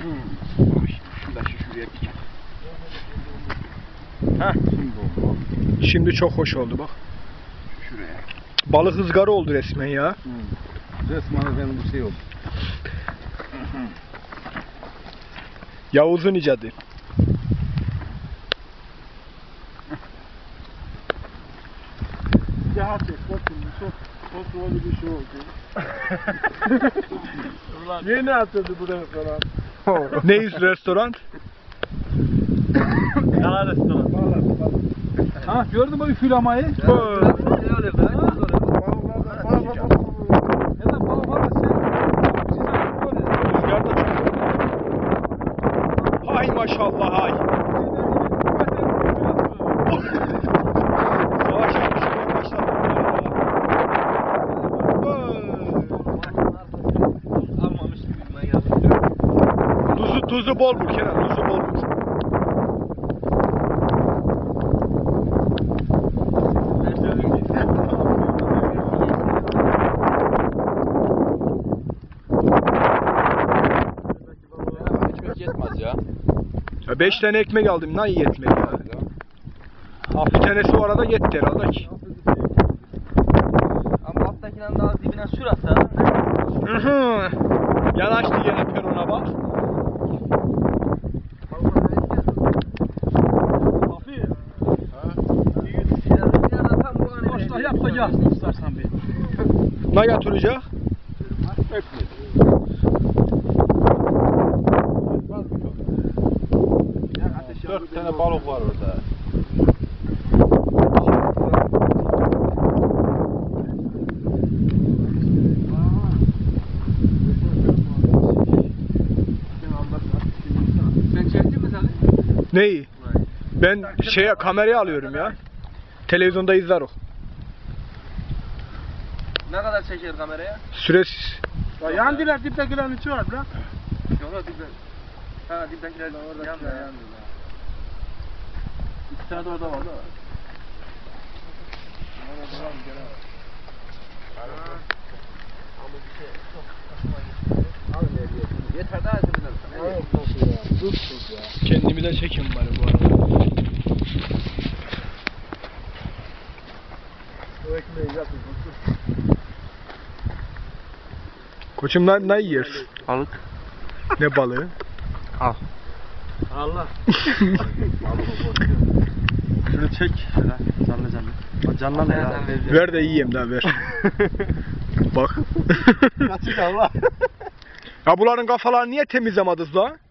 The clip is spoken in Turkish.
Şuraya bir gel. Heh. Şimdi çok hoş oldu bak. Şuraya. Balık ızgara oldu resmen ya. Resmen efendim bir şey oldu. Yavuz'un icadı. Cihat et, bakın çok rolü bir şey oldu. Yeni atıldı bu restoran. Neyiz restoran? Kala restoran. Ha gördün mü üflemayı? Hay maşallah hay. Savaş yapmış maşallah. Tuzu bol vur Kenan, tuzu bol vur. Yetmez ya. 5 tane ekmek aldım, ne iyi ekmek ya. Bir tanesi o arada yetti herhalde ki. Ama alttakinden daha dibine sür hatta. Yanaştı yine perona bak. Boşta yapacak istersen bir. Ne yatıracak? Dört tane balık var orada. Sen çektin mi sen? Neyi? Ben kameraya alıyorum ya. Televizyonda izler o. Ne kadar çeker kameraya? Süresiz. Ya yandılar diptekilerin içi var lan. Yok yok dibde. Ha dibdekiler orada yandı. İki tane de orada var da. Yeter daha Kendimi de çekim bari bu arada. Koçum ne yiyorsun? Balık. Ne balığı? Al. Allah. Şunu çek. Şöyle canlı canlı. O canlı ne ya? Ver de yiyeyim daha ver. Bak. Kaçık Allah. Ya bunların kafalarını niye temizlemediniz la?